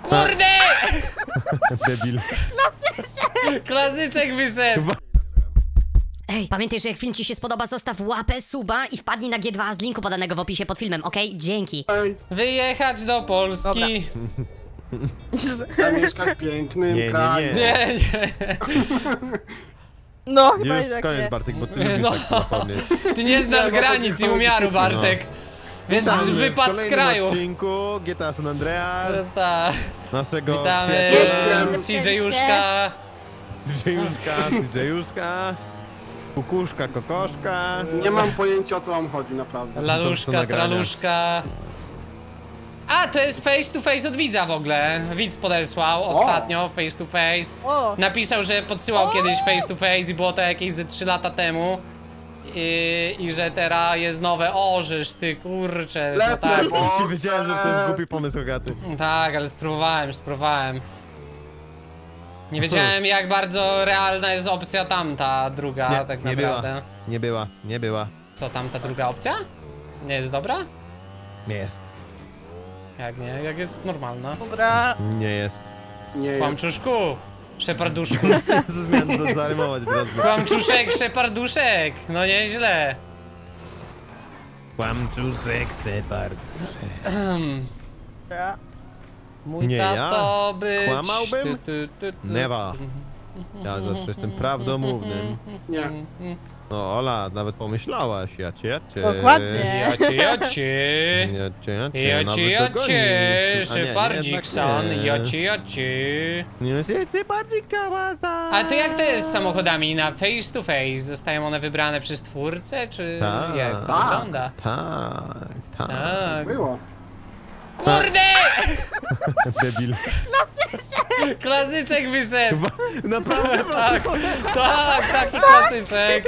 Kurde! Debil. Klasyczek wyszedł. Ej, pamiętaj, że jak film ci się spodoba, zostaw łapę, suba i wpadnij na G2 z linku podanego w opisie pod filmem, okej? Dzięki. Wyjechać do Polski. Ja mieszkam w pięknym kraju. Nie. No, chyba Już jednak koniec, nie. Bartek, bo ty lubisz No. tak zapomnieć. Ty nie znasz granic i umiaru, Bartek. Więc wypadł z kraju. W odcinku GTA San Andreas, Tak. naszego Witamy CJ-uszka. CJ-uszka, kukuszka, kokoszka. Nie mam pojęcia, o co wam chodzi, naprawdę. Laluszka, traluszka. A, to jest face to face od widza w ogóle. Widz podesłał ostatnio face to face. O, Napisał, że podsyłał kiedyś face to face i było to jakieś ze 3 lata temu. I że teraz jest nowe. Orzesz ty, kurczę. No Lecę, tak, bo... Już wiedziałem, że to jest głupi pomysł, Hogaty. tak, ale spróbowałem. Nie wiedziałem, jak bardzo realna jest opcja tamta druga, Nie, tak nie naprawdę. Nie była. Co, tamta druga opcja? Nie jest dobra? Nie jest. Jak nie? Jak jest normalna? dobra. Nie jest. Nie jest. Kłamczuszku, szeparduszku. Zmian zarymować teraz. Kłamczuszek, szeparduszek. No nieźle. Kłamczusek, separ. Dobra. Mój Nie, tato być... Skłamałbym? Never. Ja zawsze jestem prawdomównym. Nie. No Ola, nawet pomyślałaś, jacie. Dokładnie. Jacie. Nawet Szepardzik-san, dogonisz. jacie. Nie, Szepardzik kałasa. A to jak to jest z samochodami na face to face? Zostają one wybrane przez twórcę, czy Tak. jak to Tak. wygląda? Tak. Tak. Było. Kurde! Debil. Klasyczek wyszedł. Naprawdę? Tak, taki klasyczek.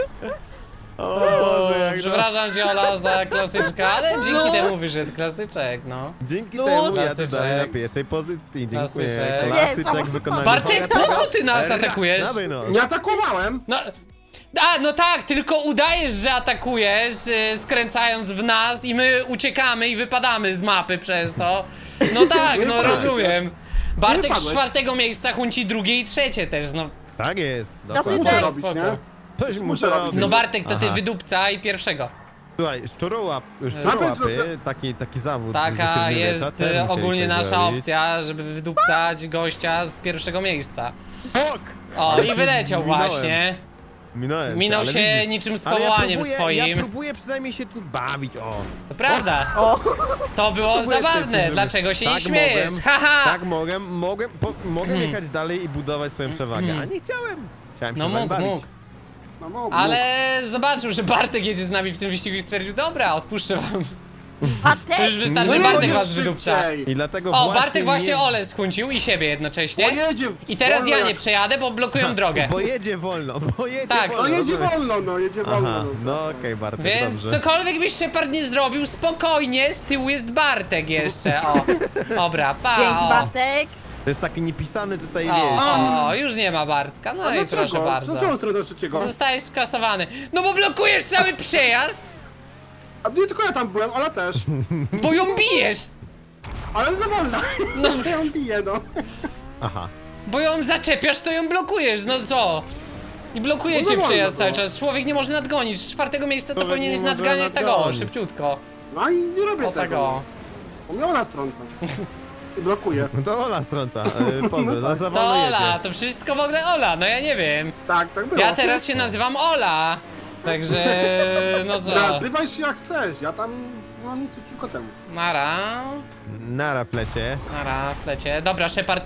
O Boże, jak Przepraszam cię, Ola, za klasyczka, ale dzięki temu wyszedł klasyczek, no. Dzięki No, temu ja klasyczek. tutaj na pierwszej pozycji. Dziękuję. Klasyczek. Klasyczek wykonany. Bartek, po co ty nas atakujesz? Dawaj no. Nie atakowałem! No... A, no tak, tylko udajesz, że atakujesz, skręcając w nas i my uciekamy i wypadamy z mapy przez to. No tak, no wypadłeś. rozumiem. Bartek z wypadłeś. 4. miejsca, Hunci 2. i 3. też, no. Tak jest. No, Dokładnie. Muszę tak, robić, spoko. nie? Coś muszę muszę robić. robić. No Bartek, to ty Aha. wydupca i pierwszego. Słuchaj, szczurołapy, taki zawód. Taka ze średniowiecza, jest też musieli ogólnie tak nasza zrobić. opcja, żeby wydupcać gościa z 1. miejsca. Fok! O, Ale i ci wyleciał minąłem. właśnie. Minął Ale się się widzisz. niczym z Ale powołaniem Ja swoim. próbuję przynajmniej się tu bawić, o. To prawda. O, To było Próbuję zabawne, żeby- dlaczego się nie tak śmiejesz? mogłem, Haha! Tak mogłem jechać dalej i budować swoją przewagę, a nie chciałem. Chciałem No się wami bawić. mógł. No mógł. Ale zobaczył, że Bartek jedzie z nami w tym wyścigu i stwierdził, dobra, odpuszczę wam. patek. Już wystarczy, No, Bartek Jedziesz was wydupca. szybciej. I dlatego O, Bartek właśnie nie... Ole skuncił i siebie jednocześnie. Pojedzie I teraz wolno ja nie jak- przejadę, bo blokują drogę. Bo jedzie wolno, Tak. No jedzie rozumiem. wolno, no jedzie wolno. Aha, no. no okej, Bartek, Więc dobrze. cokolwiek byś Shepard nie zrobił, spokojnie, z tyłu jest Bartek jeszcze, o. Dobra, pa, Dzięki, o. Bartek. To jest taki niepisany tutaj, O, wiesz. o, już nie ma Bartka, no A i dlaczego? proszę bardzo. Co stronę trzeciego? Zostałeś skasowany. No bo blokujesz cały przejazd, A nie tylko ja tam byłem, ale też. bo ją bijesz. Ale za wolna. No, To ją bije, no. Aha. bo ją zaczepiasz, to ją blokujesz, no co? I blokuje No cię wolno przejazd cały było. czas. Człowiek nie może nadgonić. Z 4. miejsca to Człowiek powinieneś nie może nadganiać tak o, nadgonić. szybciutko. No i nie robię O tak tego. o. Bo mnie ona strąca. I blokuje. No to Ola strąca, pozdro, za To wolno Ola, jedzie. to wszystko w ogóle Ola, no ja nie wiem. Tak było. Ja teraz się nazywam Ola. Także, no co? Nazywaj się jak chcesz, ja tam nie mam nic przeciwko temu. Nara, Nara plecie. nara, w lecie. Dobra, Shepard.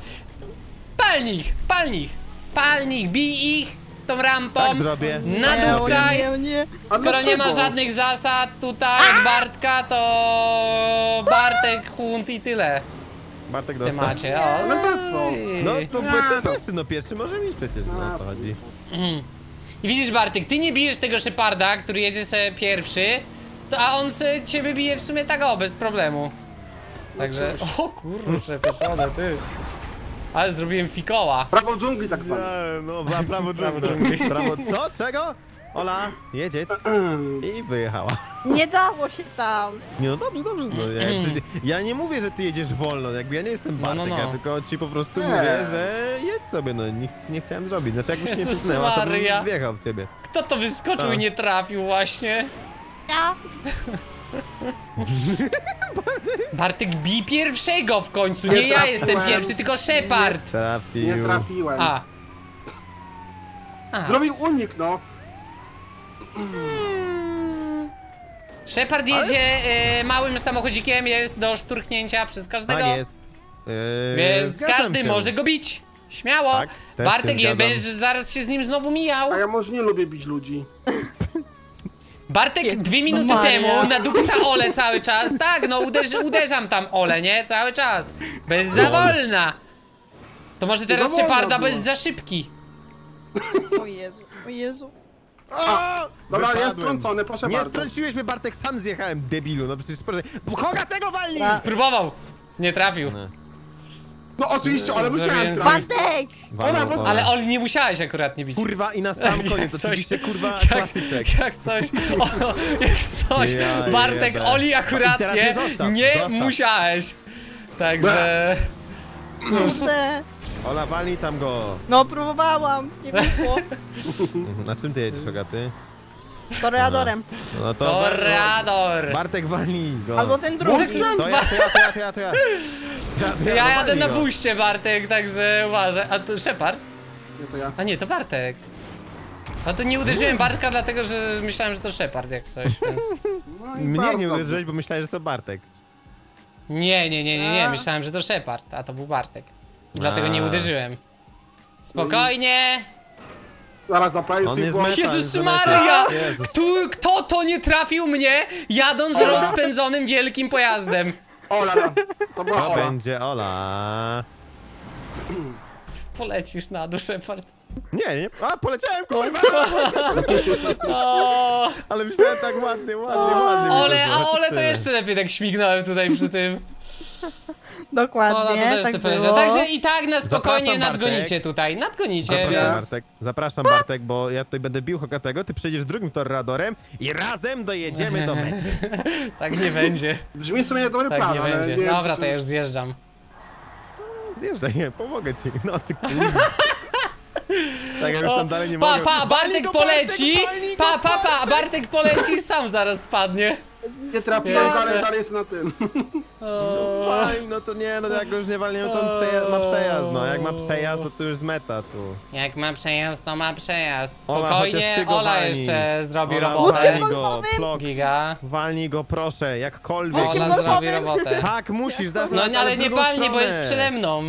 Pal nich, bij ich tą rampą. Tak zrobię. Nadupcaj. Nie. A Skoro nie ma dlaczego? żadnych zasad tutaj jak Bartka, to Bartek, Hunt i tyle Bartek w dostał. temacie. O, Ale za co? No to Nie, byłeś ten no. pierwszy, no pierwszy może mieć przecież, no o to chodzi. I widzisz, Bartek, ty nie bijesz tego Sheparda, który jedzie sobie pierwszy, a on se ciebie bije w sumie tak o, bez problemu. Także, o kurczę, pieszone, ty. Ale zrobiłem fikoła. Prawo dżungli tak samo. No, prawo Prawo dżungli. Prawo, co? Czego? Ola, jedziesz. I wyjechała. Nie dało się tam. Nie, no dobrze, dobrze. No, ja nie mówię, że ty jedziesz wolno, jakby ja nie jestem No, Bartek, no. ja tylko ci po prostu Nie. mówię, że jedź sobie, no nic nie chciałem zrobić. Znaczy jakbyś nie Jezus pisnęła, to Maria. bym wjechał w ciebie. Kto to wyskoczył i Tak. nie trafił właśnie? Ja. Bartek, bij pierwszego w końcu, nie Nie ja trafiłem. jestem pierwszy, tylko Shepard. Trafił. Nie trafiłem. A. Zrobił unik, no. Shepard jedzie małym samochodzikiem, jest do szturchnięcia przez każdego. Tak jest. Więc Zgadzam każdy się. może go bić. Śmiało. Tak, też Bartek się zgadzam. będziesz zaraz się z nim znowu mijał. A ja może nie lubię bić ludzi. Bartek Jezus 2 minuty Maria. temu nadupca Ole cały czas. Tak, no uderzam tam Ole, nie? Cały czas. Bez za wolna. To może teraz za wolna Sheparda, bo była. jest za szybki. O Jezu, o Jezu. Dobra, jest Wypadłem. strącony, proszę Nie bardzo. strąciłeś mnie, Bartek, sam zjechałem, debilu, no przecież proszę. Koga tego walni! Dobra. Próbował. Nie trafił. No oczywiście, ale musiałem Zrobiłem trafić. Bartek! Walnął, Ona, bo- Ale Oli nie musiałeś akurat nie bić. Kurwa, i na sam Jak koniec, coś- oczywiście, kurwa, Jak, klasyczek. jak coś, jak coś, Ja Bartek, jebę. Oli I teraz akuratnie mnie zostaw, nie zostaw. musiałeś. Także... Cóż, Kurde. Ola, walnij tam go. No próbowałam, nie wyszło. Na czym ty jedziesz, Ogaty? Toreadorem. No to Toreador. Bartek, walnij go. Albo ten drugi. To ja. Ja jadę walnij na go. buście, Bartek, także uważaj. A to Shepard? Nie, to ja. A nie, to Bartek. A to nie uderzyłem Bartka, dlatego że myślałem, że to Shepard jak coś, więc... No i Mnie bardzo nie dobrze. uderzyłeś, bo myślałem, że to Bartek. Nie, myślałem, że to Shepard, a to był Bartek. Dlatego nie A. uderzyłem. Spokojnie. Zaraz naprawię On swój jest błąd. meta. Jezus Jezu. Maria! Jezus. Kto to nie trafił mnie, jadąc rozpędzonym wielkim pojazdem? Ola, to była To Ola. będzie Ola. Polecisz na dół, Shepard. Nie. A, poleciałem, kurwa! O, Ale myślałem tak ładnie. Ole, a Ole to jeszcze lepiej tak śmignąłem tutaj przy tym. Dokładnie, Ola to też tak sobie było. poleciał. Także i tak na spokojnie Zapraszam, nadgonicie Bartek. tutaj, nadgonicie, Zapraszam, więc... Bartek. Zapraszam, Bartek, bo ja tutaj będę bił Hogatego, ty przejdziesz drugim Torradorem i razem dojedziemy do mety. Tak nie będzie, Brzmi sobie jak dobry tak plan, nie ale będzie. nie wiem, Dobra, czy- to ja już zjeżdżam. Zjeżdżaj, nie, pomogę ci. No ty kurwa. Tak, ja już tam dalej nie mogę. Bartek Walnij go, poleci! walnij go, Bartek poleci, sam zaraz spadnie. Nie trafiłem, Jeszcze. dalej jest na tym. Fajnie, no to nie, no jak go już nie walniemy, to on ma przejazd, no. Jak ma przejazd, no to już z meta tu. Jak ma przejazd, to ma przejazd. Ola, Spokojnie, chociaż ty go Ola walnij. jeszcze zrobi Ola, robotę. walnij go, Golfowym? plok. Giga. Walnij go, proszę, jakkolwiek. Ola golfowym? zrobi robotę. Tak, musisz, dasz No radę, ale w nie drugą palnie, bo jest stronę. przede mną.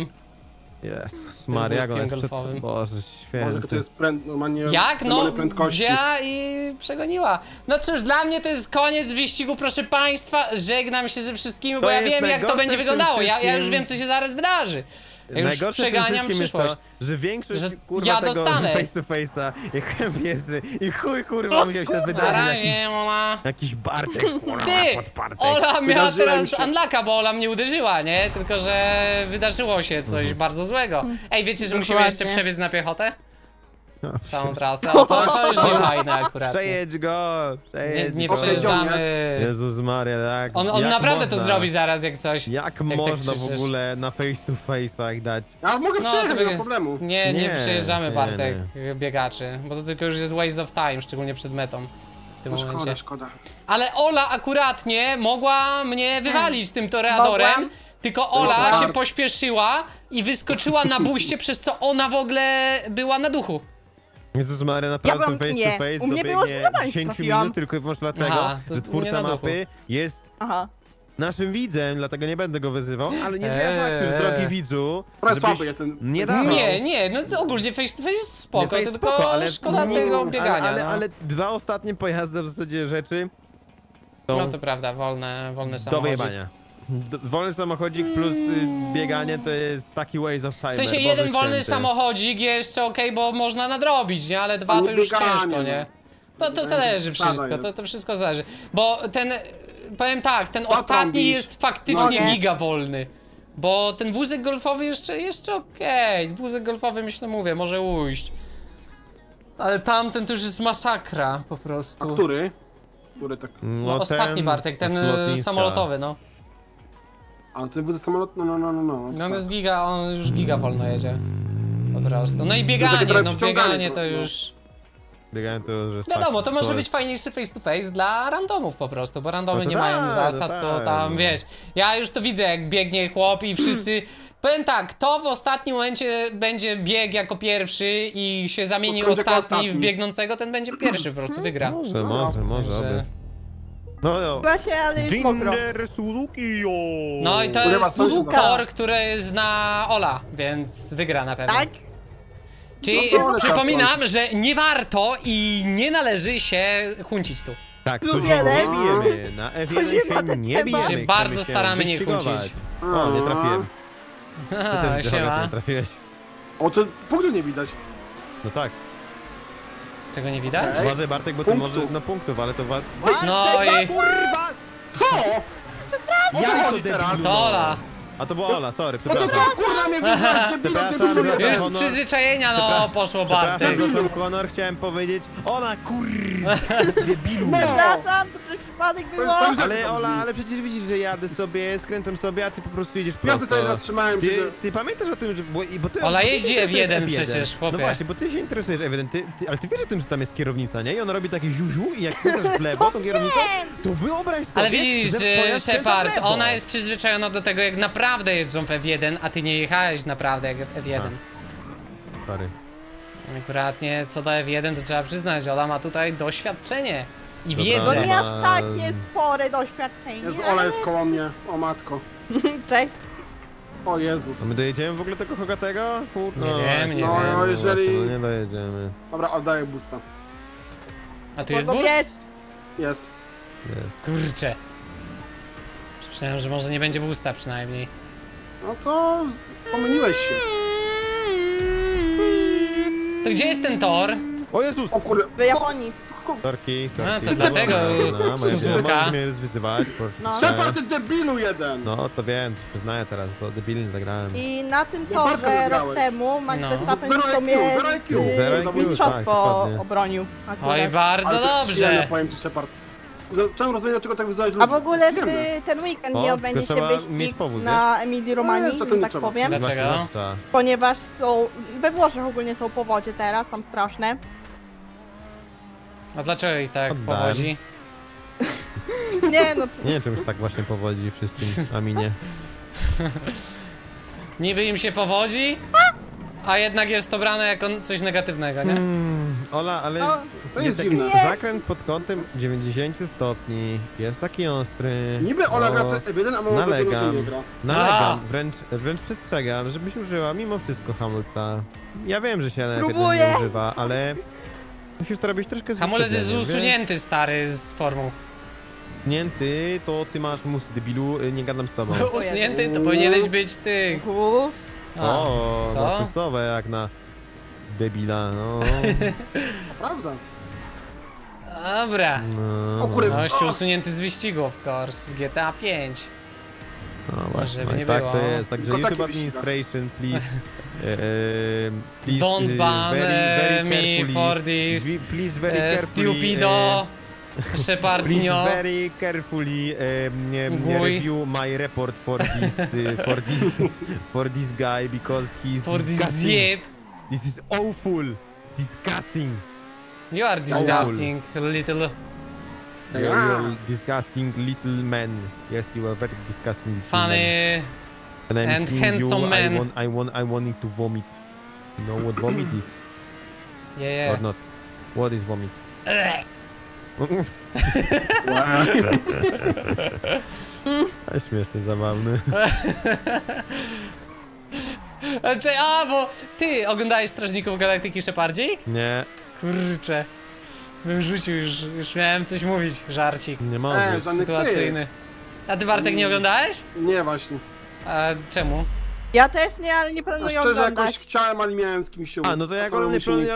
Jezus Maria, jak on wózkiem jest przed... golfowym. Boże Może to święty. jest normalnie Jak? No, normalnej prędkości. wzięła i przegoniła. No cóż, dla mnie to jest koniec wyścigu, proszę państwa. Żegnam się ze wszystkimi, bo To ja jest wiem, jak to najgorsze będzie w tym wyglądało. Ja już wszystkim. wiem, co się zaraz wydarzy. Ja już Najgorsze w tym przeganiam wszystkim przyszłość. jest to, że większość Że kurwa ja tego dostanę. face to face'a jechałem wierzy i chuj kurwa musiał się Na wydarzyć jakiś, razie, Ola. jakiś Bartek kurwa Ty! podpartek. Ola miała Wydarzyłem teraz się. unlocka, bo Ola mnie uderzyła, nie? Tylko, że wydarzyło się coś bardzo złego. Ej, wiecie, że musimy jeszcze Dokładnie. przebiec na piechotę? Całą trasę. O, to już nie fajne akurat. Przejedź go, Nie, nie go. przejeżdżamy. Jezus Maria, tak. On jak naprawdę można? to zrobi zaraz, jak coś. Jak tak można w krzyczysz. ogóle na face to face'ach dać? Ja mogę No, przejechać, to nie ma problemu. Nie Nie, przejeżdżamy, nie, Bartek, biegaczy. Bo to tylko już jest waste of time, szczególnie przed metą. W tym No momencie. szkoda. Ale Ola akuratnie mogła mnie wywalić tym toreadorem. Mogłam. Tylko Ola Mogłam. się pośpieszyła i wyskoczyła na buście, przez co ona w ogóle była na duchu. Jezus Maria, naprawdę byłam- face nie. to face U mnie było dobiegnie zdecydowanie 10 trafiłam. minut tylko i wyłącznie dlatego, Aha, to że nie twórca na duchu. mapy jest Aha. naszym widzem, dlatego nie będę go wyzywał, ale nie zmienia faktu, że Eee. drogi widzu, Trochę żebyś słaby jestem. nie dawał. Nie, no to ogólnie face to face jest spoko, Nie, to face tylko spoko, ale szkoda nie- tego biegania. ale, no. ale dwa ostatnie pojazdy w zasadzie rzeczy są No to prawda, wolne do samochody. wyjebania. Wolny samochodzik plus bieganie to jest taki waste of time. W sensie Boże jeden wolny święty. samochodzik jeszcze okej, bo można nadrobić, nie? Ale dwa Ale to już bieganie, ciężko, no. nie? To zależy Przesada wszystko, jest. to wszystko zależy. Bo ten, powiem tak, ten ostatni trąbisz. jest faktycznie No nie. giga wolny. Bo ten wózek golfowy jeszcze okej. Wózek golfowy, myślę, mówię, może ujść. Ale tamten to już jest masakra po A prostu. który? Który tak... No, ostatni Bartek, ten samolotowy, no. A ten wóz samolot? No. No on jest giga, on już giga wolno jedzie. Po prostu. No i takie bieganie, trochę no przyciąganie bieganie to to, no. już... Biegają to, że Wiadomo, to może tak, być fajniejszy face to face dla randomów po prostu, bo randomy No to nie tak, mają no zasad, to tak. tam wiesz. Ja już to widzę, jak biegnie chłop i wszyscy. Powiem tak, kto w ostatnim momencie będzie biegł jako pierwszy i się zamieni Skończy jako ostatni w ostatni. biegnącego, ten będzie pierwszy, po prostu wygra. Może, Także- oby. No jo. Właśnie, ale jest mokro. Ginger Suzuki, jo! No i to Urywa jest sąsiada. tor, który zna Ola, więc wygra na pewno. Tak? Czyli No to one przypominam, że nie warto i nie należy się huncić tu. Tak, Tu tu się wiele. nie bijemy, na Tu nie F1 ma się tak nie chyba. bijemy. Się chcemy bardzo się staramy nie wyścigować. chuncić. O, nie trafiłem. Haha, Ty też siema. nie trafiłeś. O, to punktu nie widać. No tak. Czego nie widać? Okej. Uważaj Bartek, bo ty Punktów. możesz, no punktów, ale to No i... Kurwa! Co? O co Ja chodzi teraz? To Ola. A to była Ola, sorry, No to przepraszam. co, kurwa mnie widać, debilu, Przepraszam, debilu, że- Już z Honor. przyzwyczajenia, no Przepraszam. poszło Bartek. Przepraszam, to Honor, chciałem powiedzieć. Ola, kurwa, debilu. Przepraszam, to przez przypadek było. To już- Ale Ola, ale przecież widzisz, że jadę sobie, skręcam sobie, a ty po prostu jedziesz Ja prosto. tutaj zatrzymałem się. Ty pamiętasz o tym, że... Bo ty, Ola bo ty jeździ się interesujesz F1 przecież, chłopie. No właśnie, bo ty się interesujesz F1, ale ty wiesz o tym, że tam jest kierownica, nie? I ona robi takie ziuziu i jak skręcasz w lewo tą kierownicą, to wyobraź sobie, Ale widzisz, że pojazd skręca w Shepard, lewo. ona jest przyzwyczajona do tego, jak naprawdę jeżdżą w F1, a ty nie jechałeś naprawdę jak w F1. Sorry. Akurat nie, co do F1 to trzeba przyznać, Ola ma tutaj doświadczenie i Dobra. No wiedzę. nie aż takie spore doświadczenie. Jezu, Ola jest koło mnie. O matko. Cześć. O Jezus. A my dojedziemy w ogóle tego Hogatego? Kurno. Nie wiem, nie No, wiem. no jeżeli... No nie dojedziemy. Dobra, oddaję boosta. A tu jest Kogo boost? wiesz? Jest. Kurczę. Myślałem, że może nie będzie boosta przynajmniej. No to... pomyliłeś się. To gdzie jest ten tor? O Jezus! O kurde. W Japonii. Sorki. A, to dlatego Suzuka. Możesz mnie wyzywać, proszę. No. Shepard, ty debilu jeden! No to wiem, przyznaję teraz, to debilnie zagrałem. I na tym Ja Bartka torze rok wygrałem. temu Max No. Verstappen Zero w IQ, sumie zero IQ. Zero IQ, tak, mistrzostwo dokładnie. obronił. akurat. Oj, bardzo Ale to jest przyjemne, dobrze. powiem ci, Shepard. Chciałem rozumieć, dlaczego tak wyzywałeś ludzi. A w ogóle Przyjemne. w ten weekend O, nie odbędzie tylko się trzeba wyścig mieć powód, na Emilii Romanii, czasem że nie tak trzeba. powiem. Dlaczego? Zwłaszcza. Ponieważ są, we Włoszech ogólnie są powodzie teraz, tam straszne. A dlaczego ich tak Oddałem. powodzi? Nie no, Nie wiem, czymś tak właśnie powodzi wszystkim, a mi nie. Niby im się powodzi, a jednak jest to brane jako coś negatywnego, nie? Ola, ale no To jest taki dziwne. zakręt pod kątem 90 stopni, jest taki ostry. Niby Ola gra O, w F1, a mało tego nalegam. nie gra. Nalegam, wręcz przestrzegam, żebyś użyła mimo wszystko hamulca. Ja wiem, że się na F1 Próbuję. nie używa, ale musisz to robić troszkę z Hamulec jest wyprzedzeniem, wiesz? usunięty, stary, z formuł. Usunięty, to ty masz mózg, debilu, nie gadam z tobą. Usunięty to powinieneś być ty. A, O, co? luksusowe jak na debila, no. Prawda. Dobra. No, O kurde. Gościu usunięty z wyścigu, of course, w GTA 5. no właśnie, żeby no nie i tak było. to jest, także Tylko YouTube takie administration, please, please, Don't ban very me carefully, for this, please very carefully, Stupido, please Shepardinho. very carefully Guy. review my report for this guy because he's For this disgusting. zjeb. This is awful, disgusting. You are disgusting, little. You're disgusting little man. Yes, you are very disgusting little man. Funny. And, I'm and seeing handsome you, man. I'm wanting to vomit. You know what vomit is? Yeah, Or yeah. not? What is vomit? A śmieszny, zabawny. A, bo ty oglądałeś Strażników Galaktyki Shepardzik? Nie, Kurczę. Bym rzucił, już miałem coś mówić, żarcik nie może. żadnych sytuacyjny. A ty Bartek nie oglądałeś? ty. Nie właśnie. A czemu? Ja też nie, ale nie A planuję szczerze oglądać. jakoś chciałem, ale nie miałem z kimś się A, no to jak samemu on nie się nie planuje